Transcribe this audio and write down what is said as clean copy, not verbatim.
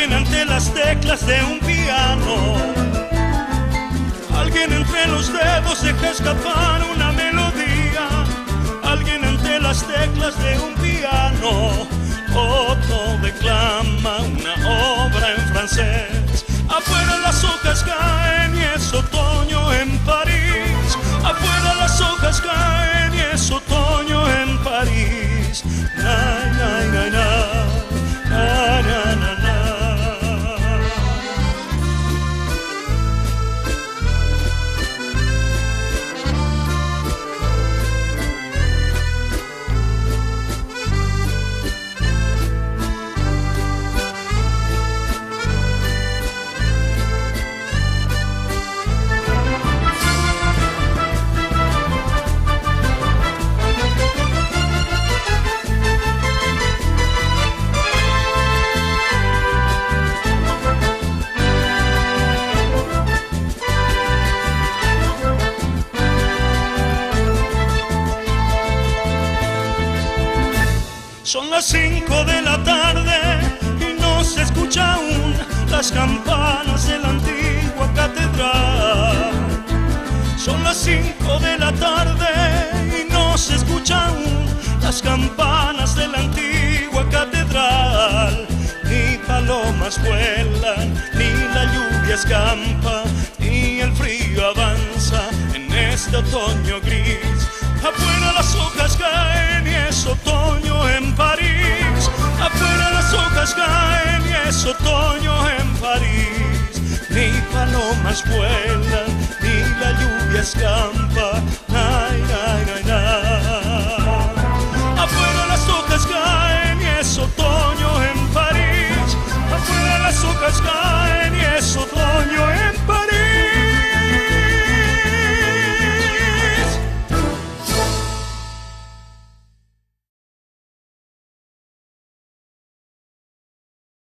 alguien ante las teclas de un piano, alguien entre los dedos deja escapar una melodía, alguien ante las teclas de un piano, otro declama una obra en francés. Afuera las hojas caen y es otoño en París, afuera las hojas caen y es otoño en París. Na, na, na, na, na, na, na, na. Son las 5 de la tarde y no se escucha aún las campanas de la antigua catedral. Son las 5 de la tarde y no se escucha aún las campanas de la antigua catedral. Ni palomas vuelan, ni la lluvia escampa, ni el frío avanza en este otoño gris. Afuera las hojas caen y es otoño